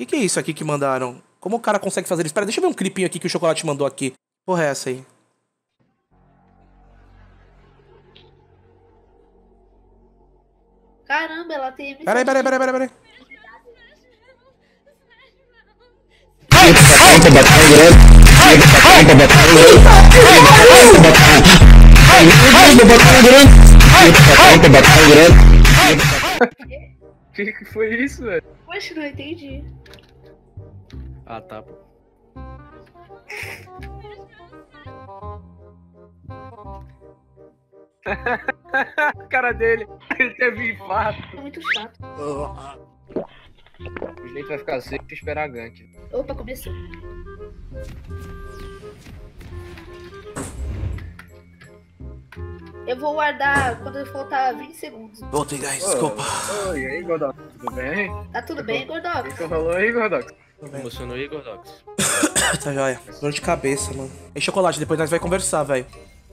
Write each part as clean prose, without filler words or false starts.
Que é isso aqui que mandaram? Como o cara consegue fazer isso? Espera, deixa eu ver um clipinho aqui que o Chocolate mandou aqui. Porra é essa aí? Caramba, ela tem... Peraí. Que foi isso, velho? Poxa, não entendi. Ah, tá, pô. A cara dele, ele teve infarto. É muito chato. O Snake vai ficar seco e esperar a gank. Opa, começou. Eu vou guardar quando faltar 20 segundos. Voltei, guys, desculpa. Oi, e aí, Gordox? Tudo bem? Tá tudo bem, Gordox? O que rolou aí, Gordox? Emocionou aí, Gordox? Tá joia. Dor de cabeça, mano. E Chocolate, depois nós vai conversar, velho.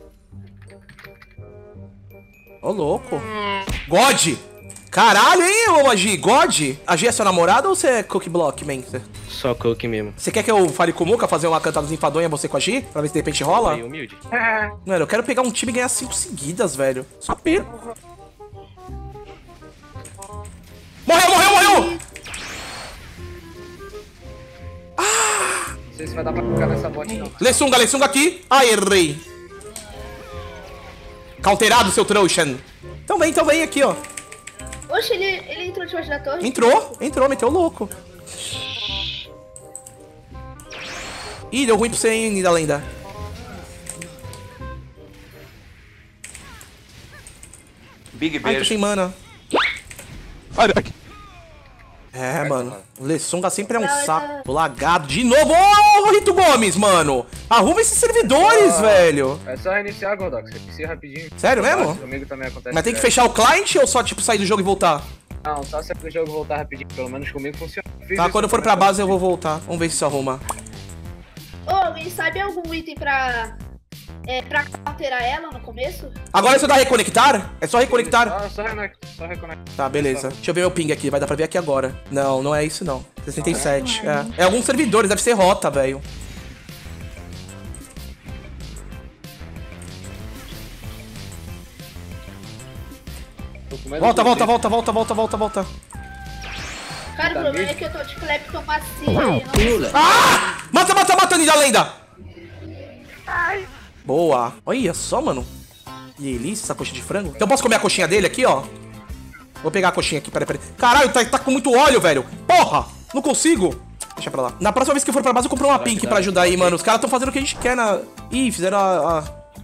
Ô, louco. God! Caralho, hein, ô Agi? God? Agi é sua namorada ou você é Cookie Block, man? Só Coke mesmo. Você quer que eu fale com o Muka, fazer uma cantada enfadonha você com a Agi? Pra ver se de repente rola? Aí, humilde. Mano, eu quero pegar um time e ganhar 5 seguidas, velho. Só perco. Morreu! Não sei se vai dar pra ficar nessa bot, não. Lessunga aqui. Ah, errei. Counterado, seu trouxa. Então vem aqui, ó. Oxe, ele entrou debaixo da torre? Entrou, meteu o louco. Ih, deu ruim pra você, hein, da lenda. Big Ai, tô beijo. sem mana. É, mano. O Lessunga sempre é um saco. Tô lagado de novo. Ô, Rito Gomes, mano. Arruma esses servidores, velho. É só reiniciar, Gordox. Você precisa rapidinho. Sério mesmo? Comigo também acontece. Mas tem que fechar o client ou só, tipo, sair do jogo e voltar? Não, só se o jogo voltar rapidinho. Pelo menos comigo funciona. Tá, quando eu for pra base eu vou voltar. Vamos ver se isso arruma. Ô, alguém sabe algum item pra counterar ela no começo? Agora isso dá reconectar? É só reconectar? Só reconectar. Tá, beleza. Deixa eu ver meu ping aqui. Vai dar pra ver aqui agora. Não é isso não. 67. É alguns servidores, deve ser rota, velho. Volta. Cara, o problema é que eu tô de cleptomacia. Mata, Nida Lenda! Boa. Olha só, mano. Que delícia essa coxa de frango. Então eu posso comer a coxinha dele aqui, ó? Vou pegar a coxinha aqui, peraí. Caralho, tá com muito óleo, velho. Porra! Não consigo. Deixa pra lá. Na próxima vez que eu for pra base, eu compro uma pink pra ajudar aí, mano. Os caras tão fazendo o que a gente quer na... Ih, fizeram a...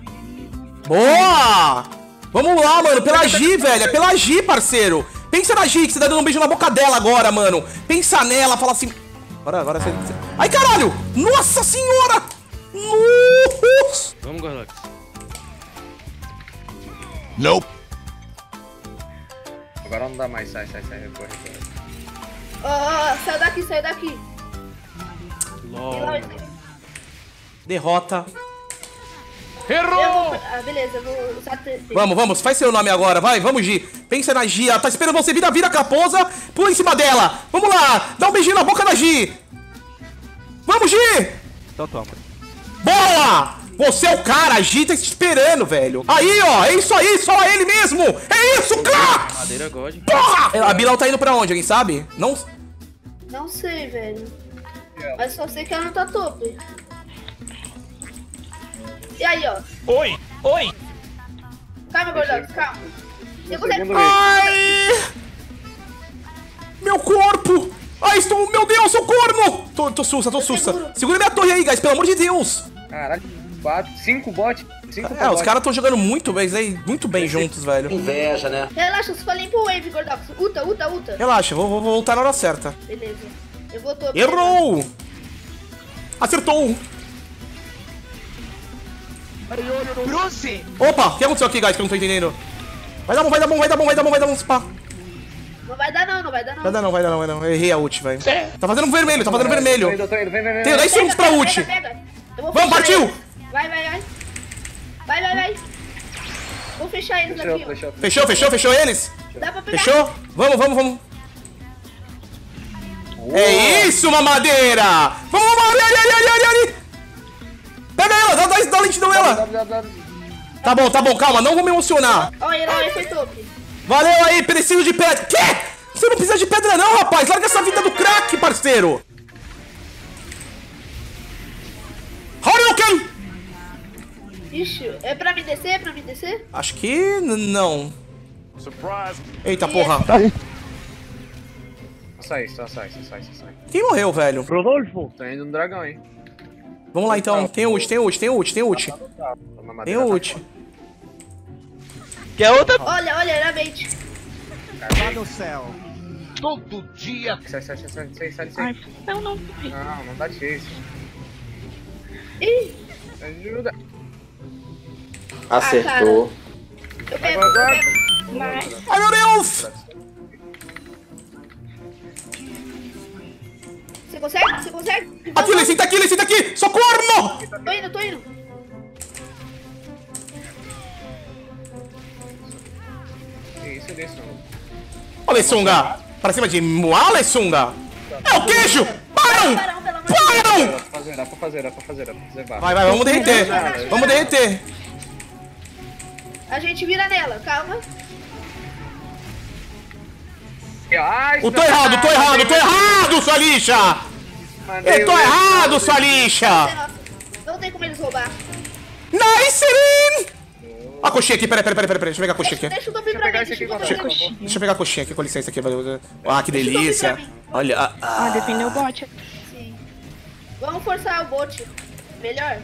Boa! Vamos lá, mano. Pela Gi, velho. É pela Gi, parceiro. Pensa na Gi, que você tá dando um beijo na boca dela agora, mano. Pensa nela, fala assim... Agora você... Ai, caralho! Nossa senhora! Nossa! Vamos, Gordox. Nope. Agora não dá mais. Sai. Recorre. Ó, saiu daqui. LOL. Derrota. Beleza, eu vou usar... Vamos. Faz seu nome agora, vai. Vamos, Gi. Pensa na Gi. Ela tá esperando você. Vira caposa. Pula em cima dela. Vamos lá. Dá um beijinho na boca da Gi. Vamos, Gi. Então toma. Boa! Você é o cara. A Gi tá te esperando, velho. Aí, ó. É isso aí. Só ele mesmo. É isso, cara. Madeira God. Porra! A Bilal tá indo pra onde? Alguém sabe? Não... Não sei, velho. Mas só sei que ela não tá top. E aí, ó. Oi. Calma, Gordox, calma. Você consegue... Ai! Meu corpo! Ai, estou... Meu Deus, seu corno! Tô sussa. Segura minha torre aí, guys, pelo amor de Deus! Caralho, 5 bots. Os caras tão jogando muito bem juntos, velho. Inveja, né? Relaxa, só limpa o wave, Gordox. Uta. Relaxa, vou voltar na hora certa. Beleza. Eu vou top. Errou! Acertou! Bruce! Opa, o que aconteceu aqui, guys, que eu não tô entendendo? Vai dar bom, spa. Não vai dar não. Vai dar não. Eu errei a ult, velho. Tá fazendo vermelho. Tô indo, vem. Tenho 10 segundos pra ult. Pega. Eu vou Vamos, fechar partiu! eles. Vai. Vou fechar eles aqui, ó. Fechou eles? Dá pra pegar. Fechou? Vamos. É isso, mamadeira! Vamos, ali! Pega ela, dá lentidão nela! Tá bom, calma, não vou me emocionar. Olha, ele foi top. Valeu aí, preciso de pedra. Quê? Você não precisa de pedra não, rapaz. Larga essa vida do crack, parceiro. Hadouken! Ixi, é pra me descer? Acho que não. Eita, porra. Só sai. Quem morreu, velho? Rodolfo, tá indo no dragão, hein? Vamos lá, então. Tem ult. Tem ult. Quer outra? Olha, era bait. Lá no céu. Todo dia. Sai. Ai, não. Não dá chase. Ih, Ajuda. Acertou. eu pego. Mas... Ai, meu Deus! Você consegue? Aqui, Lee Sin tá aqui! Socorro! Tô indo. Isso, desço. Ô, Lessunga! Pra cima de Moá, Lessunga! É o queijo! Param! Dá pra fazer. Vai, vamos derreter! Vamos derreter! A gente vira nela, calma. Ai, Tô errado, sua lixa! Eu tô errado, sua lixa! Nossa, não tem como eles roubar. Nice! A coxinha aqui, peraí, deixa eu pegar a coxinha aqui. Deixa o top pra mim, deixa o top pra mim. Deixa eu pegar a coxinha aqui, com licença aqui. Ah, que delícia! Olha, defendeu o bot. Sim. Vamos forçar o bot. Melhor.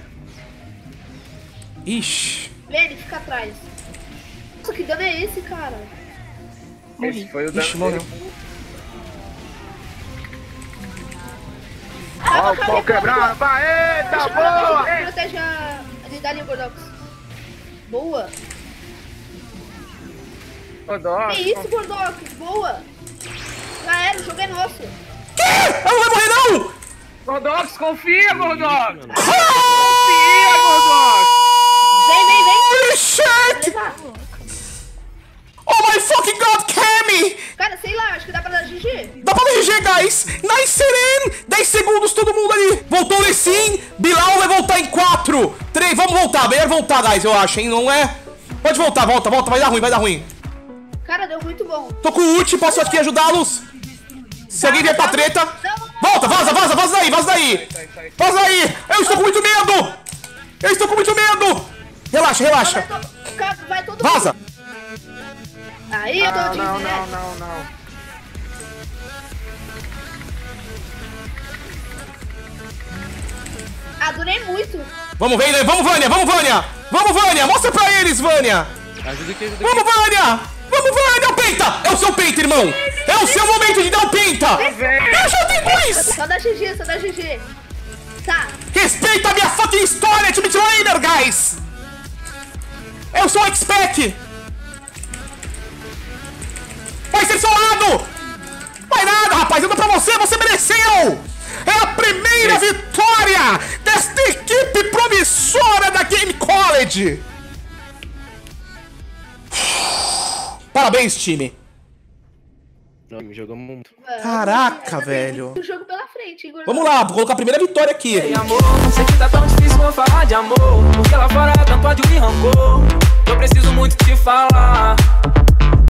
Ixi. Lene, fica atrás. Nossa, que dano é esse, cara? Esse foi o Ixi, dano morreu. dele. Ó, o pau quebrado, vai, eita, boa! Protege a dali, o Gordox. Boa. Rodolfo. Que isso, Gordox? Boa. Já era, o jogo é nosso. Que? Ela não vai morrer, não! Gordox, confia, Gordox! Vem. Holy shit! Levar. Oh my fucking god, Cammy! Cara, sei lá, acho que dá pra dar GG. Dá pra dar GG, guys! Nice Seren! 10 segundos, todo mundo ali! Voltou o Lee Sin, Bilal vai voltar em 4, 3, vamos voltar, melhor voltar, guys, eu acho, hein, não é? Pode voltar, volta, vai dar ruim. Cara, deu muito bom. Tô com o ult, posso aqui ajudá-los? Se alguém vier pra treta... Volta, vaza daí! Vaza daí! Eu estou com muito medo! Relaxa! Vai todo Vaza! mundo. Aí eu tô te dizendo. Não. Adorei muito. Vamos, Vânia! Mostra pra eles, Vânia! Ajuda aqui. Vamos, Vânia! O Penta! É o seu Penta, irmão! É o seu momento de dar o Penta! Eu já tenho 2! Só dá GG. Tá. Respeita a minha fucking história, time de laner, guys! Eu sou expert! Vai ser solado! Vai nada, rapaz! Eu dou pra você mereceu! É a primeira vitória desta equipe promissora da Game College! Parabéns, time! Jogamos muito. Caraca, velho! O jogo pela frente, hein, Gordox? Vamos lá, vou colocar a primeira vitória aqui. Ei, amor, sei que tá tão difícil eu falar de amor, porque lá fora é tanto ódio e rancor. Eu preciso muito te falar.